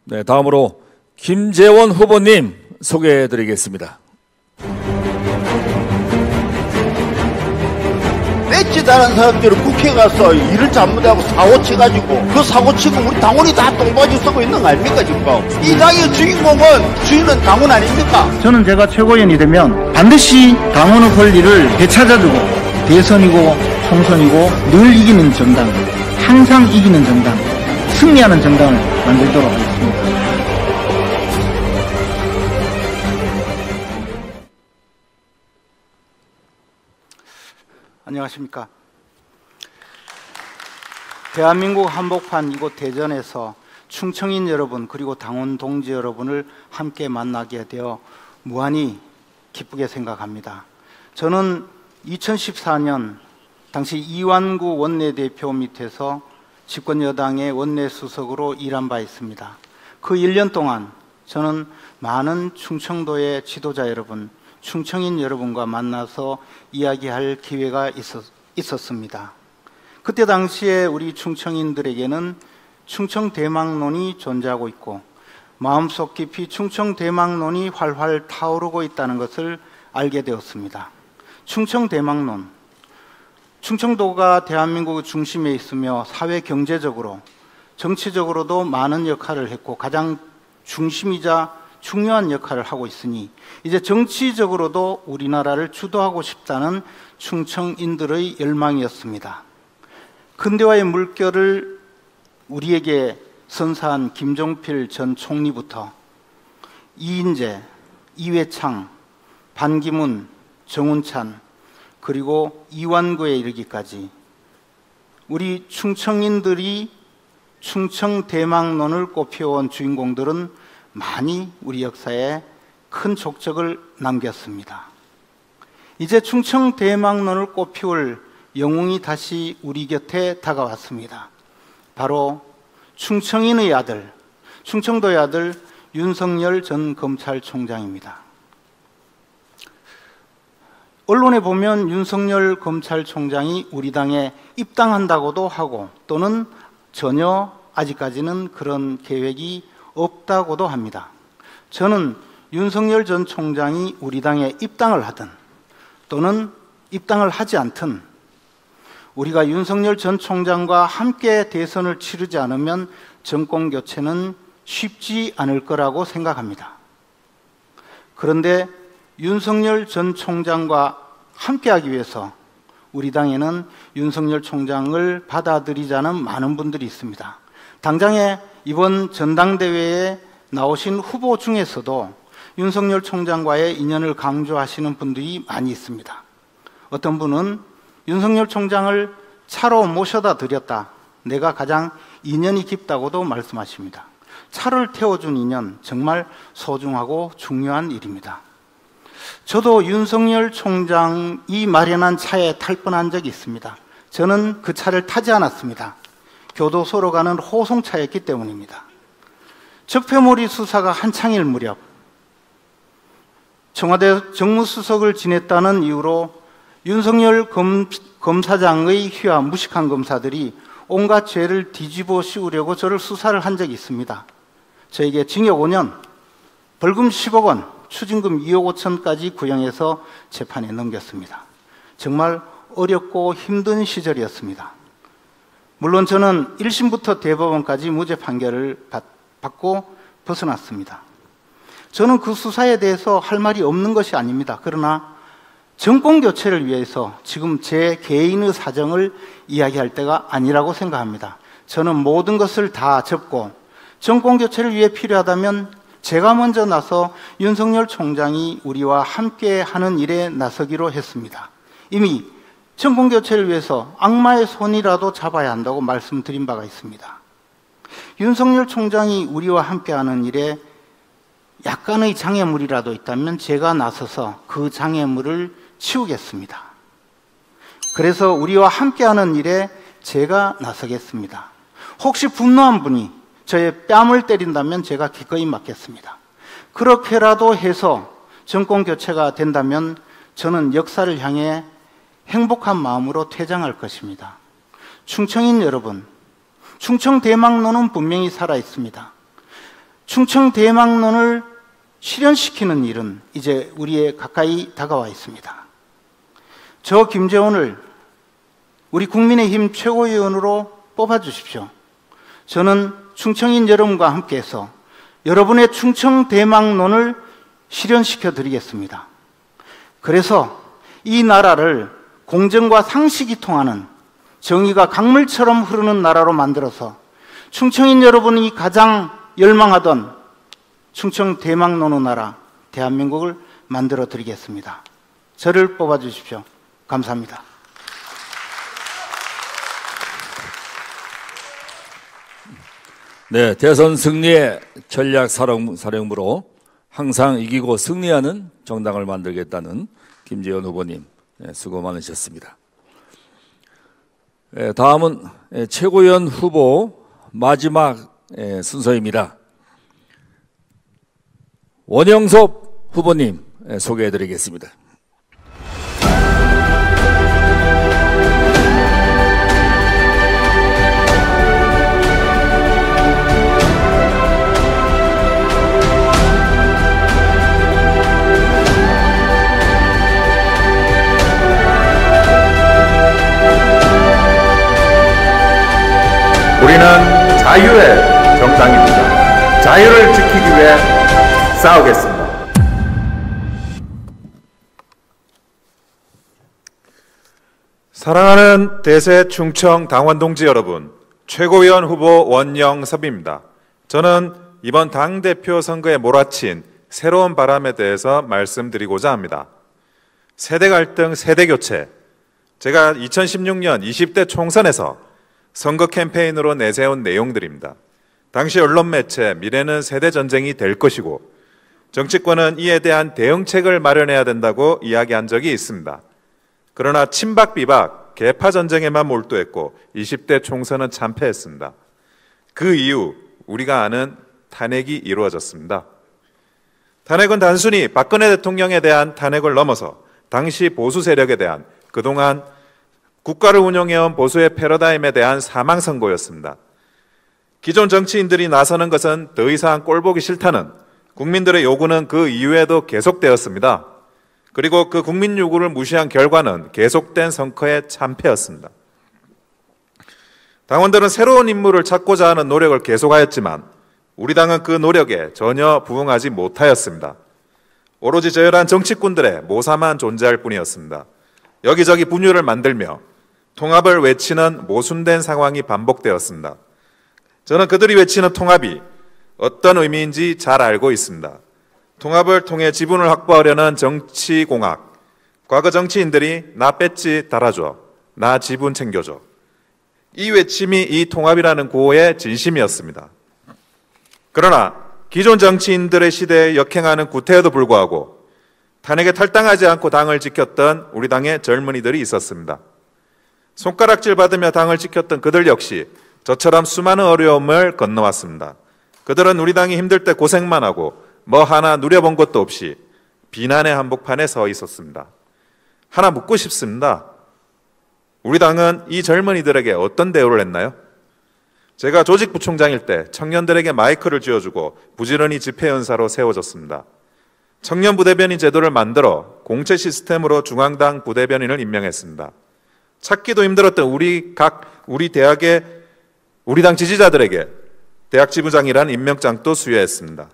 네, 다음으로 김재원 후보님 소개해드리겠습니다. 뺏지 다른 사람들은 국회 가서 일을 잘못하고 사고 쳐가지고 그 사고 치고 우리 당원이 다 똥바지 쓰고 있는 거 아닙니까 지금? 이 당의 주인은 당원 아닙니까? 저는 제가 최고위원이 되면 반드시 당원의 권리를 되찾아주고 대선이고 총선이고 늘 이기는 정당, 항상 이기는 정당, 승리하는 정당을 만들도록 하겠습니다. 안녕하십니까. 대한민국 한복판 이곳 대전에서 충청인 여러분 그리고 당원 동지 여러분을 함께 만나게 되어 무한히 기쁘게 생각합니다. 저는 2014년 당시 이완구 원내대표 밑에서 집권여당의 원내수석으로 일한 바 있습니다. 그 1년 동안 저는 많은 충청도의 지도자 여러분, 충청인 여러분과 만나서 이야기할 기회가 있었습니다. 그때 당시에 우리 충청인들에게는 충청대망론이 존재하고 있고 마음속 깊이 충청대망론이 활활 타오르고 있다는 것을 알게 되었습니다. 충청대망론, 충청도가 대한민국의 중심에 있으며 사회 경제적으로 정치적으로도 많은 역할을 했고 가장 중심이자 중요한 역할을 하고 있으니 이제 정치적으로도 우리나라를 주도하고 싶다는 충청인들의 열망이었습니다. 근대화의 물결을 우리에게 선사한 김종필 전 총리부터 이인재, 이회창, 반기문, 정운찬 그리고 이완구에 이르기까지 우리 충청인들이 충청대망론을 꼽혀온 주인공들은 많이 우리 역사에 큰 족적을 남겼습니다. 이제 충청대망론을 꽃피울 영웅이 다시 우리 곁에 다가왔습니다. 바로 충청인의 아들, 충청도의 아들 윤석열 전 검찰총장입니다. 언론에 보면 윤석열 검찰총장이 우리 당에 입당한다고도 하고 또는 전혀 아직까지는 그런 계획이 없다고도 합니다. 저는 윤석열 전 총장이 우리 당에 입당을 하든 또는 입당을 하지 않든 우리가 윤석열 전 총장과 함께 대선을 치르지 않으면 정권 교체는 쉽지 않을 거라고 생각합니다. 그런데 윤석열 전 총장과 함께하기 위해서 우리 당에는 윤석열 총장을 받아들이자는 많은 분들이 있습니다. 당장에 이번 전당대회에 나오신 후보 중에서도 윤석열 총장과의 인연을 강조하시는 분들이 많이 있습니다. 어떤 분은 윤석열 총장을 차로 모셔다 드렸다. 내가 가장 인연이 깊다고도 말씀하십니다. 차를 태워준 인연 정말 소중하고 중요한 일입니다. 저도 윤석열 총장이 마련한 차에 탈 뻔한 적이 있습니다. 저는 그 차를 타지 않았습니다. 교도소로 가는 호송차였기 때문입니다. 적폐몰이 수사가 한창일 무렵 청와대 정무수석을 지냈다는 이유로 윤석열 검사장의 휘하 무식한 검사들이 온갖 죄를 뒤집어 씌우려고 저를 수사를 한 적이 있습니다. 저에게 징역 5년, 벌금 10억 원, 추징금 2억 5천까지 구형해서 재판에 넘겼습니다. 정말 어렵고 힘든 시절이었습니다. 물론 저는 1심부터 대법원까지 무죄 판결을 받고 벗어났습니다. 저는 그 수사에 대해서 할 말이 없는 것이 아닙니다. 그러나 정권 교체를 위해서 지금 제 개인의 사정을 이야기할 때가 아니라고 생각합니다. 저는 모든 것을 다 접고 정권 교체를 위해 필요하다면 제가 먼저 나서 윤석열 총장이 우리와 함께 하는 일에 나서기로 했습니다. 이미 정권 교체를 위해서 악마의 손이라도 잡아야 한다고 말씀드린 바가 있습니다. 윤석열 총장이 우리와 함께하는 일에 약간의 장애물이라도 있다면 제가 나서서 그 장애물을 치우겠습니다. 그래서 우리와 함께하는 일에 제가 나서겠습니다. 혹시 분노한 분이 저의 뺨을 때린다면 제가 기꺼이 맞겠습니다. 그렇게라도 해서 정권 교체가 된다면 저는 역사를 향해 행복한 마음으로 퇴장할 것입니다. 충청인 여러분, 충청대망론은 분명히 살아있습니다. 충청 대망론을 실현시키는 일은 이제 우리에 가까이 다가와 있습니다. 저 김재원을 우리 국민의힘 최고위원으로 뽑아주십시오. 저는 충청인 여러분과 함께해서 여러분의 충청 대망론을 실현시켜 드리겠습니다. 그래서 이 나라를 공정과 상식이 통하는 정의가 강물처럼 흐르는 나라로 만들어서 충청인 여러분이 가장 열망하던 충청 대망론의 나라 대한민국을 만들어 드리겠습니다. 저를 뽑아 주십시오. 감사합니다. 네, 대선 승리의 전략사령부로 항상 이기고 승리하는 정당을 만들겠다는 김재원 후보님, 수고 많으셨습니다. 다음은 최고위원 후보 마지막 순서입니다. 원영섭 후보님 소개해 드리겠습니다. 우리는 자유의 정당입니다. 자유를 지키기 위해 싸우겠습니다. 사랑하는 대세 충청 당원 동지 여러분, 최고위원 후보 원영섭입니다. 저는 이번 당대표 선거에 몰아친 새로운 바람에 대해서 말씀드리고자 합니다. 세대 갈등, 세대 교체. 제가 2016년 20대 총선에서 선거 캠페인으로 내세운 내용들입니다. 당시 언론 매체 미래는 세대 전쟁이 될 것이고 정치권은 이에 대한 대응책을 마련해야 된다고 이야기한 적이 있습니다. 그러나 친박 비박 계파 전쟁에만 몰두했고 20대 총선은 참패했습니다. 그 이후 우리가 아는 탄핵이 이루어졌습니다. 탄핵은 단순히 박근혜 대통령에 대한 탄핵을 넘어서 당시 보수 세력에 대한 그동안 국가를 운영해온 보수의 패러다임에 대한 사망 선고였습니다. 기존 정치인들이 나서는 것은 더 이상 꼴보기 싫다는 국민들의 요구는 그 이후에도 계속되었습니다. 그리고 그 국민 요구를 무시한 결과는 계속된 선거의 참패였습니다. 당원들은 새로운 인물을 찾고자 하는 노력을 계속하였지만 우리 당은 그 노력에 전혀 부응하지 못하였습니다. 오로지 저열한 정치꾼들의 모사만 존재할 뿐이었습니다. 여기저기 분열을 만들며 통합을 외치는 모순된 상황이 반복되었습니다. 저는 그들이 외치는 통합이 어떤 의미인지 잘 알고 있습니다. 통합을 통해 지분을 확보하려는 정치공학. 과거 정치인들이 나 배지 달아줘, 나 지분 챙겨줘. 이 외침이 이 통합이라는 구호의 진심이었습니다. 그러나 기존 정치인들의 시대에 역행하는 구태에도 불구하고 탄핵에 탈당하지 않고 당을 지켰던 우리 당의 젊은이들이 있었습니다. 손가락질 받으며 당을 지켰던 그들 역시 저처럼 수많은 어려움을 건너왔습니다. 그들은 우리 당이 힘들 때 고생만 하고 뭐 하나 누려본 것도 없이 비난의 한복판에 서 있었습니다. 하나 묻고 싶습니다. 우리 당은 이 젊은이들에게 어떤 대우를 했나요? 제가 조직부총장일 때 청년들에게 마이크를 쥐어주고 부지런히 집회연사로 세워졌습니다. 청년 부대변인 제도를 만들어 공채 시스템으로 중앙당 부대변인을 임명했습니다. 찾기도 힘들었던 우리 대학의 우리 당 지지자들에게 대학 지부장이란 임명장도 수여했습니다.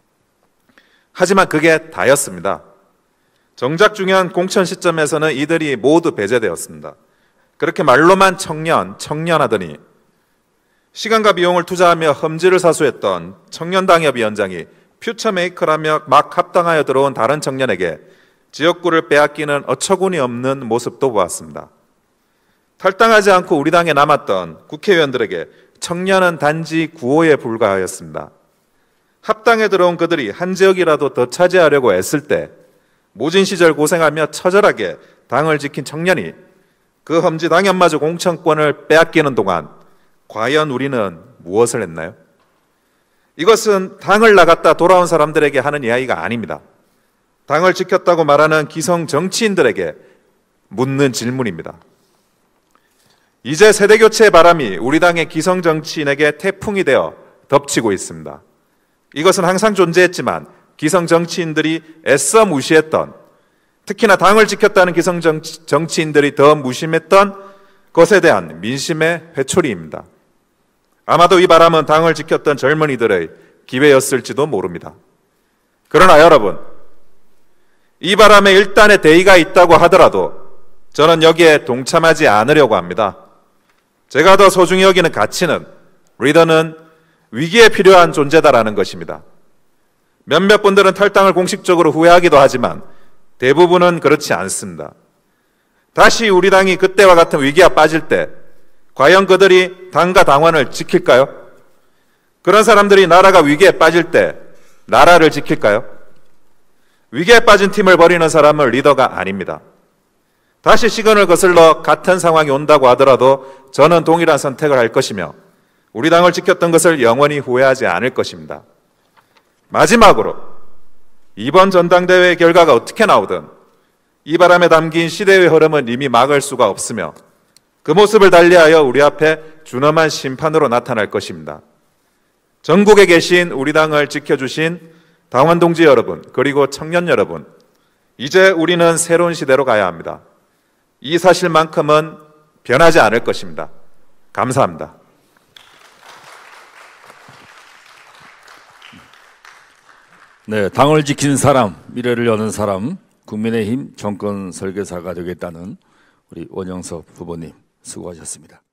하지만 그게 다였습니다. 정작 중요한 공천 시점에서는 이들이 모두 배제되었습니다. 그렇게 말로만 청년하더니 시간과 비용을 투자하며 험지를 사수했던 청년당협위원장이 퓨처메이커라며 막 합당하여 들어온 다른 청년에게 지역구를 빼앗기는 어처구니 없는 모습도 보았습니다. 탈당하지 않고 우리 당에 남았던 국회의원들에게 청년은 단지 구호에 불과하였습니다. 합당에 들어온 그들이 한 지역이라도 더 차지하려고 애쓸 때 모진 시절 고생하며 처절하게 당을 지킨 청년이 그 험지 당협마저 공천권을 빼앗기는 동안 과연 우리는 무엇을 했나요? 이것은 당을 나갔다 돌아온 사람들에게 하는 이야기가 아닙니다. 당을 지켰다고 말하는 기성 정치인들에게 묻는 질문입니다. 이제 세대교체의 바람이 우리 당의 기성 정치인에게 태풍이 되어 덮치고 있습니다. 이것은 항상 존재했지만 기성 정치인들이 애써 무시했던, 특히나 당을 지켰다는 기성 정치인들이 더 무심했던 것에 대한 민심의 회초리입니다. 아마도 이 바람은 당을 지켰던 젊은이들의 기회였을지도 모릅니다. 그러나 여러분, 이 바람에 일단의 대의가 있다고 하더라도 저는 여기에 동참하지 않으려고 합니다. 제가 더 소중히 여기는 가치는, 리더는 위기에 필요한 존재다라는 것입니다. 몇몇 분들은 탈당을 공식적으로 후회하기도 하지만 대부분은 그렇지 않습니다. 다시 우리 당이 그때와 같은 위기에 빠질 때 과연 그들이 당과 당원을 지킬까요? 그런 사람들이 나라가 위기에 빠질 때 나라를 지킬까요? 위기에 빠진 팀을 버리는 사람은 리더가 아닙니다. 다시 시간을 거슬러 같은 상황이 온다고 하더라도 저는 동일한 선택을 할 것이며 우리 당을 지켰던 것을 영원히 후회하지 않을 것입니다. 마지막으로 이번 전당대회 결과가 어떻게 나오든 이 바람에 담긴 시대의 흐름은 이미 막을 수가 없으며 그 모습을 달리하여 우리 앞에 준엄한 심판으로 나타날 것입니다. 전국에 계신 우리 당을 지켜주신 당원 동지 여러분, 그리고 청년 여러분, 이제 우리는 새로운 시대로 가야 합니다. 이 사실만큼은 변하지 않을 것입니다. 감사합니다. 네, 당을 지킨 사람, 미래를 여는 사람, 국민의힘 정권 설계사가 되겠다는 우리 원영섭 후보님 수고하셨습니다.